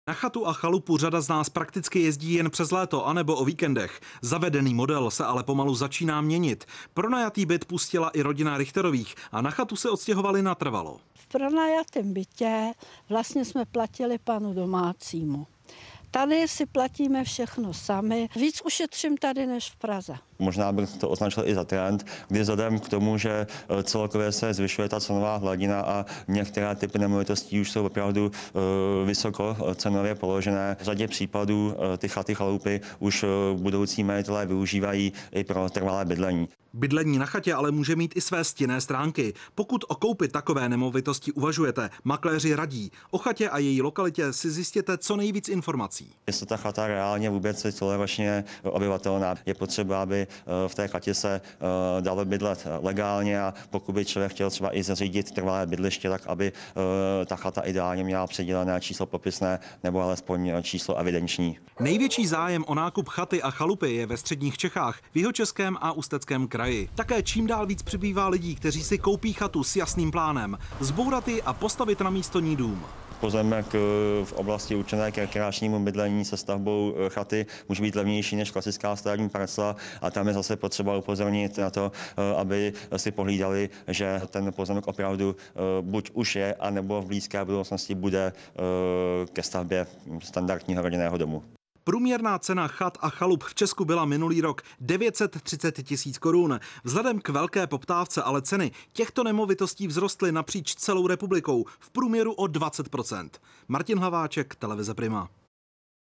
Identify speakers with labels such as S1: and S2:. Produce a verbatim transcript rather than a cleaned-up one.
S1: Na chatu a chalupu řada z nás prakticky jezdí jen přes léto anebo o víkendech. Zavedený model se ale pomalu začíná měnit. Pronajatý byt pustila i rodina Richterových a na chatu se odstěhovali natrvalo.
S2: V pronajatém bytě vlastně jsme platili panu domácímu. Tady si platíme všechno sami. Víc ušetřím tady než v Praze.
S3: Možná bych to označil i za trend, kdy vzhledem k tomu, že celkově se zvyšuje ta cenová hladina a některé typy nemovitostí už jsou opravdu vysoko cenově položené. V řadě případů ty chaty, chalupy už budoucí majitelé využívají i pro trvalé bydlení.
S1: Bydlení na chatě ale může mít i své stinné stránky. Pokud o koupi takové nemovitosti uvažujete, makléři radí. O chatě a její lokalitě si zjistěte co nejvíc informací.
S3: Jestli ta chata reálně vůbec je celoročně obyvatelná, je potřeba, aby v té chatě se dalo bydlet legálně, a pokud by člověk chtěl třeba i zařídit trvalé bydliště, tak aby ta chata ideálně měla předělené číslo popisné nebo alespoň číslo evidenční.
S1: Největší zájem o nákup chaty a chalupy je ve středních Čechách, v Jihočeském a Ústeckém kraji. Také čím dál víc přibývá lidí, kteří si koupí chatu s jasným plánem, zbourat ji a postavit na místo ní dům.
S3: Pozemek v oblasti určené k rekreačnímu bydlení se stavbou chaty může být levnější než klasická stavební parcela, a tam je zase potřeba upozornit na to, aby si pohlídali, že ten pozemek opravdu buď už je, anebo v blízké budoucnosti bude ke stavbě standardního rodinného domu.
S1: Průměrná cena chat a chalup v Česku byla minulý rok devět set třicet tisíc korun. Vzhledem k velké poptávce ale ceny těchto nemovitostí vzrostly napříč celou republikou v průměru o dvacet procent. Martin Hlaváček, televize Prima.